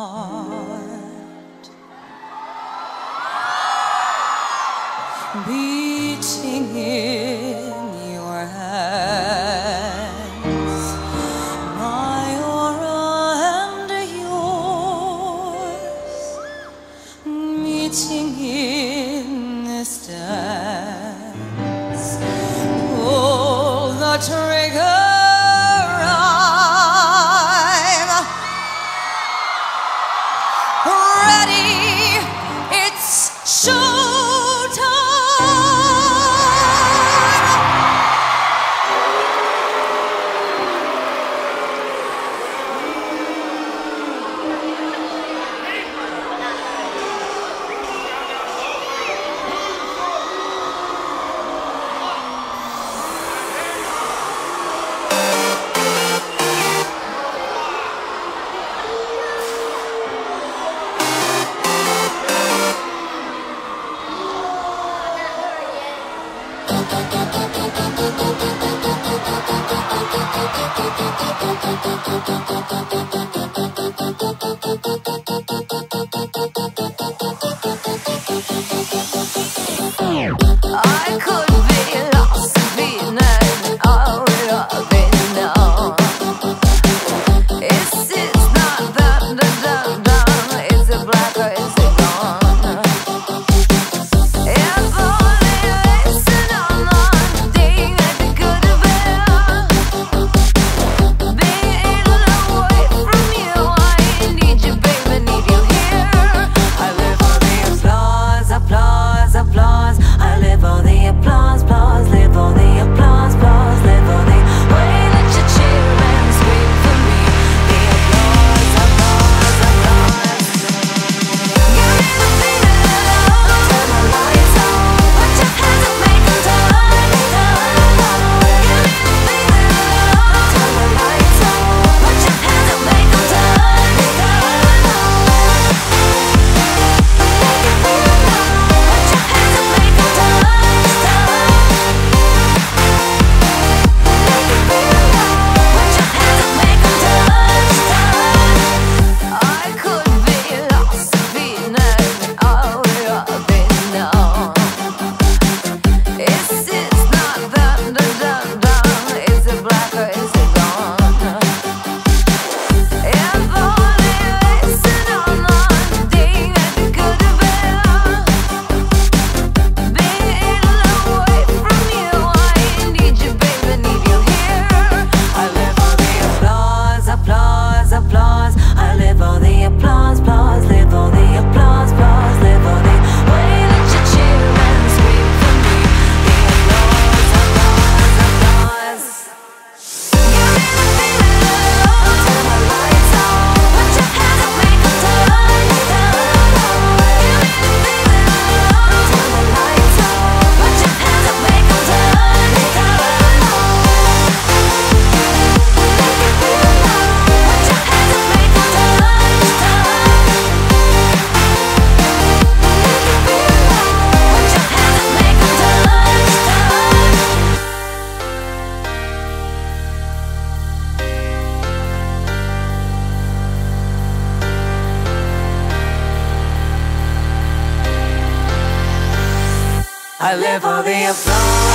heart beating in your hands, my aura and yours meeting in this dance. Pull the trigger. I could be lost, being all I've been known. It's not that done. Is it black or is it gone? If only listen on one thing that could have been. Being away from you, I need you, baby, need you here. I live for the applause, applause, applause. I live for the applause, applause, live for the applause, applause, live for the way that you cheer and scream for me. The applause, applause, applause. Give me the feeling of love. Turn the lights on. Put your hands up, make them turn. Give me the feeling of love. Turn the lights on. Put your hands up, make them turn. Put your hands up, make them turn. I could be lost, being all I've been known. It's not that done. Is it black or is it gone? If only listen on one thing that could have been. Being away from you, I need you, baby, need you here. I live for the applause, applause, applause. I live for the applause, applause, live for the applause, applause, live for the way that you cheer and scream for me. The applause, applause, applause. Give me the feeling of love. Turn the lights on. Put your hands up, make them turn. Give me the feeling of love. Turn the lights on. Put your hands up, make them turn. Put your hands up, make them I live for the applause.